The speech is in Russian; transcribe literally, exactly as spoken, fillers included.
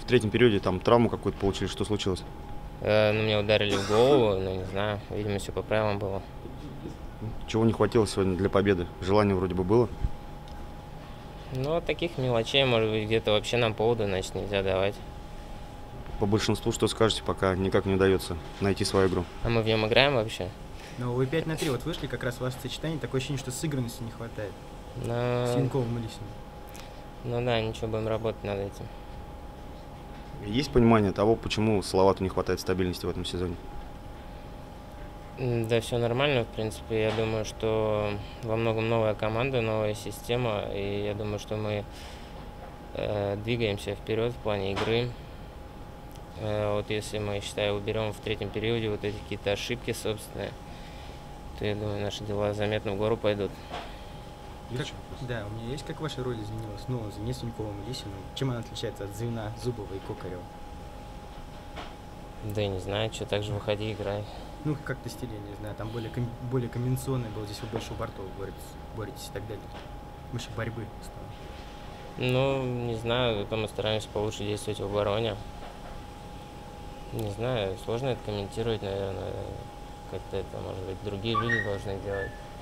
в третьем периоде там травму какую-то получили, что случилось? Э, ну, меня ударили в голову, ну, не знаю, видимо, все по правилам было. Чего не хватило сегодня для победы? Желание вроде бы было. Ну, от таких мелочей, может быть, где-то вообще нам повода, значит, нельзя давать. По большинству что скажете, пока никак не удается найти свою игру? А мы в нем играем вообще? Но вы пять на три вот вышли, как раз ваше сочетание, такое ощущение, что сыгранности не хватает. Но... С Янковым и Лисиным. Ну да, ничего, будем работать над этим. Есть понимание того, почему Салавату не хватает стабильности в этом сезоне? Да, все нормально, в принципе. Я думаю, что во многом новая команда, новая система, и я думаю, что мы э, двигаемся вперед в плане игры. Э, вот если мы, считаю, уберем в третьем периоде вот эти какие-то ошибки собственные, то я думаю, наши дела заметно в гору пойдут. Как, да, у меня есть, как ваша роль изменилась? Ну, в звене с Янковым и Лисиным. Чем она отличается от звена Зубова и Кокарева? Да я не знаю, что, так же выходи, играй. Ну, как-то стиль, я не знаю, там более, ком- более комбинационный был, здесь вы больше у бортов боретесь, боретесь и так далее. Больше борьбы стало. Ну, не знаю, зато мы стараемся получше действовать в обороне. Не знаю, сложно это комментировать, наверное. Как-то это, может быть, другие люди должны делать.